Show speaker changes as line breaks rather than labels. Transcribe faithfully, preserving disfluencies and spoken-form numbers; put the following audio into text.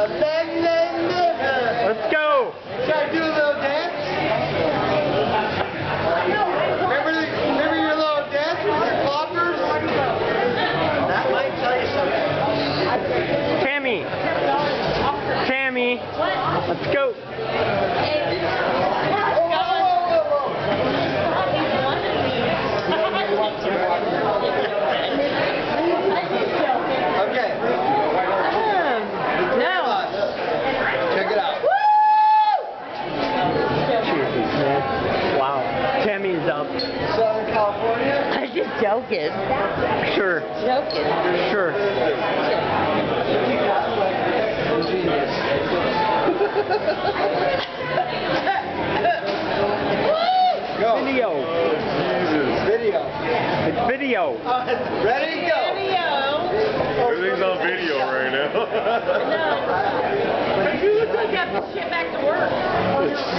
Let's go.
Should I do a little dance? Remember, the, remember your little dance with your floppers? That might tell you something.
Tammy. Tammy. Let's go.
Okay.
No.
Check it out.
Jesus, man. Wow. Tammy's up.
Southern California.
I was just joking.
Sure.
Joking.
Sure.
Genius. Go.
Video.
Video.
It's video.
Uh, ready? Go.
Everything's on video right now.
No. You look like you have to shit back to work.